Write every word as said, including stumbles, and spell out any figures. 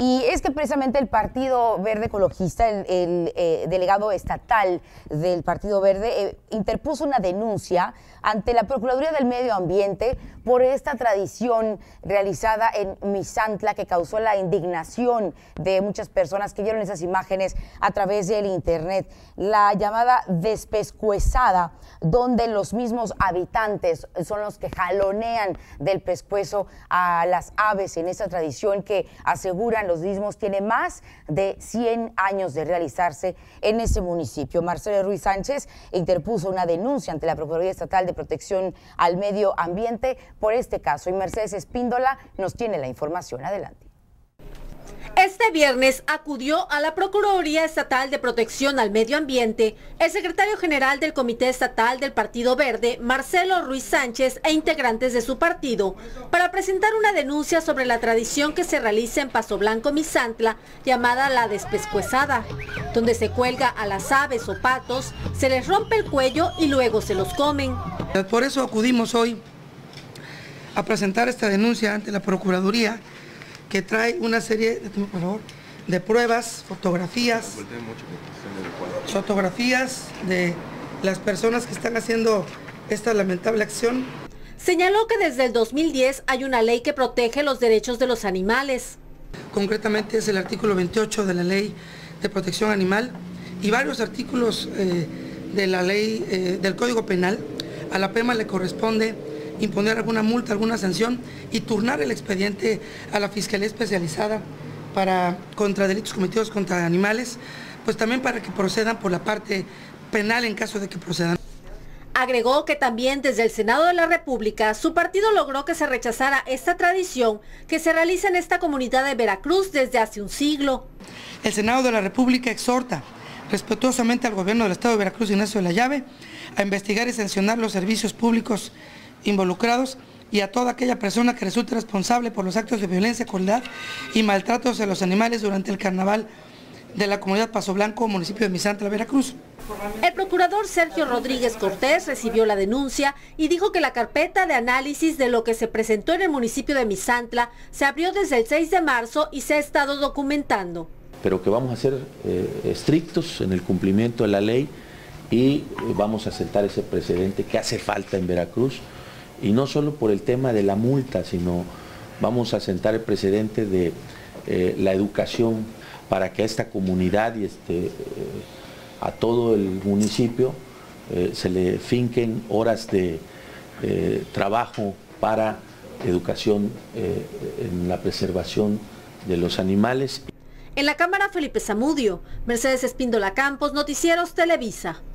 Y es que precisamente el Partido Verde Ecologista, el, el eh, delegado estatal del Partido Verde, eh, interpuso una denuncia ante la Procuraduría del Medio Ambiente por esta tradición realizada en Misantla que causó la indignación de muchas personas que vieron esas imágenes a través del internet. La llamada despescuezada, donde los mismos habitantes son los que jalonean del pescuezo a las aves en esa tradición que aseguran los mismos tiene más de cien años de realizarse en ese municipio. Marcelo Ruiz Sánchez interpuso una denuncia ante la Procuraduría Estatal de Protección al Medio Ambiente por este caso. Y Mercedes Espíndola nos tiene la información. Adelante. Este viernes acudió a la Procuraduría Estatal de Protección al Medio Ambiente el secretario general del Comité Estatal del Partido Verde, Marcelo Ruiz Sánchez, e integrantes de su partido, para presentar una denuncia sobre la tradición que se realiza en Paso Blanco, Misantla, llamada la despescuezada, donde se cuelga a las aves o patos, se les rompe el cuello y luego se los comen. Por eso acudimos hoy a presentar esta denuncia ante la Procuraduría, que trae una serie por favor, de pruebas, fotografías, fotografías de las personas que están haciendo esta lamentable acción. Señaló que desde el dos mil diez hay una ley que protege los derechos de los animales. Concretamente es el artículo veintiocho de la Ley de Protección Animal y varios artículos eh, de la ley eh, del Código Penal. A la PEMA le corresponde imponer alguna multa, alguna sanción y turnar el expediente a la Fiscalía Especializada para contra delitos cometidos contra animales, pues también para que procedan por la parte penal en caso de que procedan. Agregó que también desde el Senado de la República su partido logró que se rechazara esta tradición que se realiza en esta comunidad de Veracruz desde hace un siglo. El Senado de la República exhorta respetuosamente al gobierno del Estado de Veracruz, Ignacio de la Llave, a investigar y sancionar los servicios públicos involucrados y a toda aquella persona que resulte responsable por los actos de violencia, crueldad y maltratos a los animales durante el carnaval de la comunidad Paso Blanco, municipio de Misantla, Veracruz. El procurador Sergio Rodríguez Cortés recibió la denuncia y dijo que la carpeta de análisis de lo que se presentó en el municipio de Misantla se abrió desde el seis de marzo y se ha estado documentando. Pero que vamos a ser eh, estrictos en el cumplimiento de la ley y eh, vamos a sentar ese precedente que hace falta en Veracruz. Y no solo por el tema de la multa, sino vamos a sentar el precedente de eh, la educación para que a esta comunidad y este, eh, a todo el municipio eh, se le finquen horas de eh, trabajo para educación eh, en la preservación de los animales. En la Cámara, Felipe Zamudio, Mercedes Espíndola Campos, Noticieros Televisa.